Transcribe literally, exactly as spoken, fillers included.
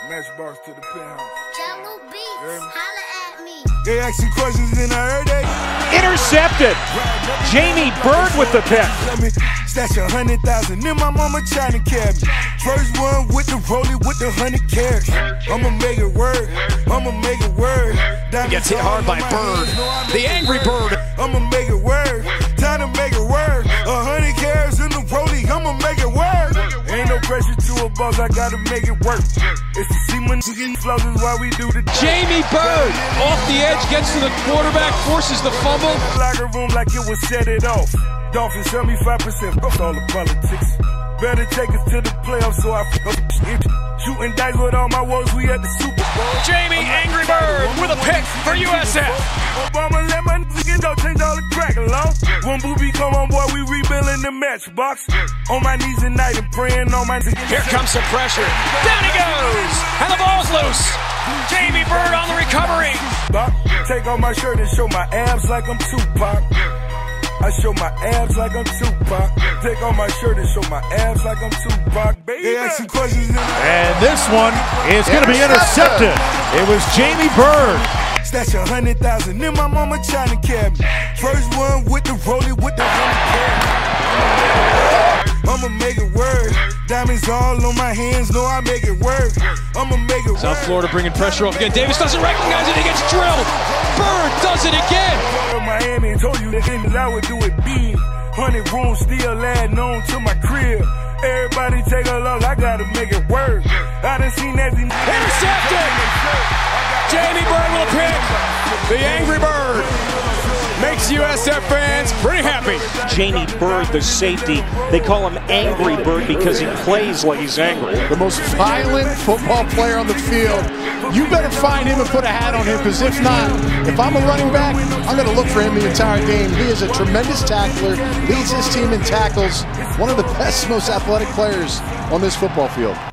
Matchbox to the penthouse. Jello Beats, holla at me. They asking questions and I heard they intercepted. Jamie Byrd with the pick. Stash a hundred thousand in my mama China cabinet. First one with the rollie with the hundred carats. I'ma make it work. I'ma make it work. Gets hit hard by Byrd. The angry Bird. I'ma make it work. Time to make it work. A hundred carats in the rollie. I'ma make it work. Ain't no pressure to a boss. I gotta make it work. It's the semen flows is why we do the. Jamie Byrd off the edge gets to the quarterback, forces the fumble. Locker room like it was set it off. Dolphins seventy-five percent. Fuck all the politics. Better take us to the playoffs so I fuck shit. Shooting dice with all my woes, we at the Super Bowl. Jamie Angry Bird with a pick for U S F. Obama let my niggas don't change all the crack along. When Booby come on board, we rebuilding the matchbox. On my knees at night and praying on my niggas. Here comes some pressure. Down he goes. And the ball's loose. Jamie Byrd on the recovery. Take off my shirt and show my abs like I'm Tupac. I show my abs like I'm Tupac. Take off my shirt and show my abs like I'm Tupac. Baby. They ask some questions in and this one is going to be intercepted. It was Jamie Byrd. Stash a hundred thousand in my mama China cabinet. First one with the rollie with the hundred carat. I'ma make it work. Diamonds all on my hands, know I make it work. I'ma make it South work. Florida bringing pressure off again. Davis doesn't recognize it. He gets drilled. Byrd does it again. Miami told you that I would do it big. Hundred rooms still adding on to my crib. Everybody take a look, I gotta make it work. I done seen that. Intercepted. Jamie Byrd will pick. The Angry Bird makes U S F fans pretty happy. Jamie Byrd, the safety, they call him Angry Bird because he plays like he's angry. The most violent football player on the field. You better find him and put a hat on him, because if not, if I'm a running back, I'm going to look for him the entire game. He is a tremendous tackler, leads his team in tackles, one of the best, most athletic players on this football field.